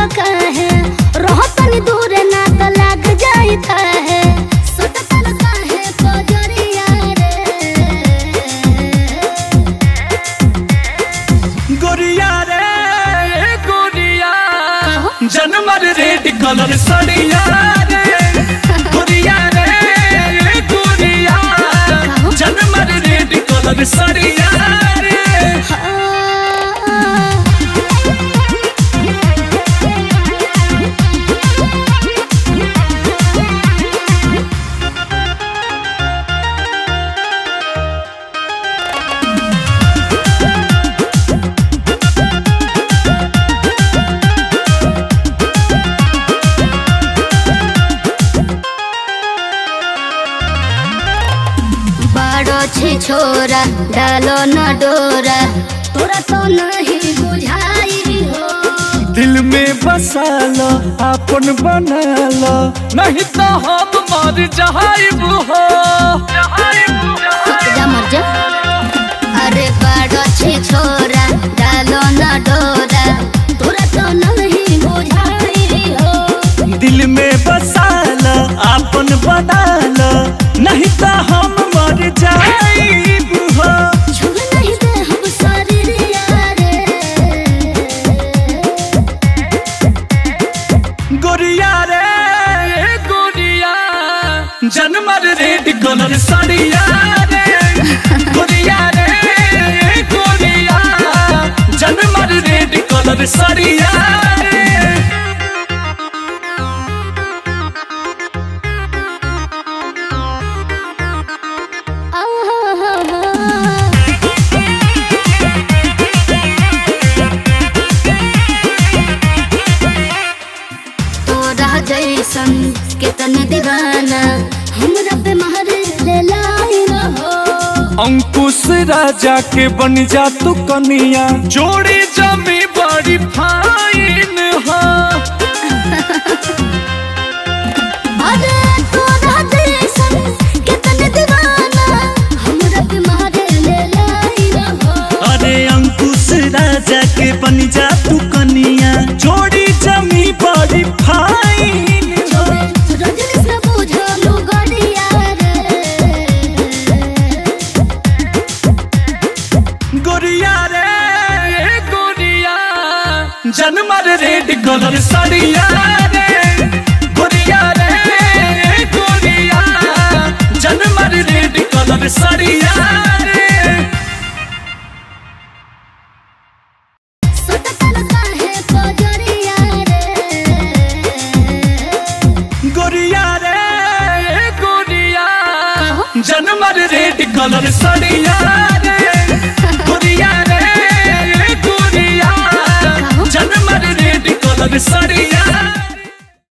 कहे रहो तनी दूर ना तो लग जाता है सटकल काहे पजरिया रे गोरिया रे गोरिया जनमर रेड कलर सड़िया रे गोरिया रे गोरिया जनमर रेड कलर सड़िया रे छोरा डालो न डोरा तोरा तो नहीं बुझाई हो दिल में बसा लो अपन बना लो नहीं तो हम मर जाइब हो जा मर जा अरे बड़ो छे छोरा डालो न डोरा तोरा तो नहीं बुझाई हो दिल में बसा लो अपन बना लो नहीं तो हम मर जाइब हो छुड़ नहीं दे हम शरीरिया रे गोरिया रे गोरिया जनमर रेड कलर साड़िया रे गोरिया रे गोरिया जनमर रेड कलर साड़िया रे जैसन कितने दीवाना हमरा पे महर ले लाई न हो अंकुश राजा के बन जा तू कनिया जोड़ी जमी बड़ी फाइन हो अरे तोरा जैसन कितने दीवाना हमरा पे महर ले लाई न हो अरे अंकुश राजा के बन जा तू कनिया जोड़ी जमी बड़ी फाइन जनमर रेड कलर साड़िया रे गोरिया रे गोरिया जनमर रेड कलर साड़िया रे सटकल काहे पजरिया रे गोरिया रे गोरिया जनमर रेड कलर साड़िया रे गोरिया रे गोरिया जनमर रेड कलर साड़िया।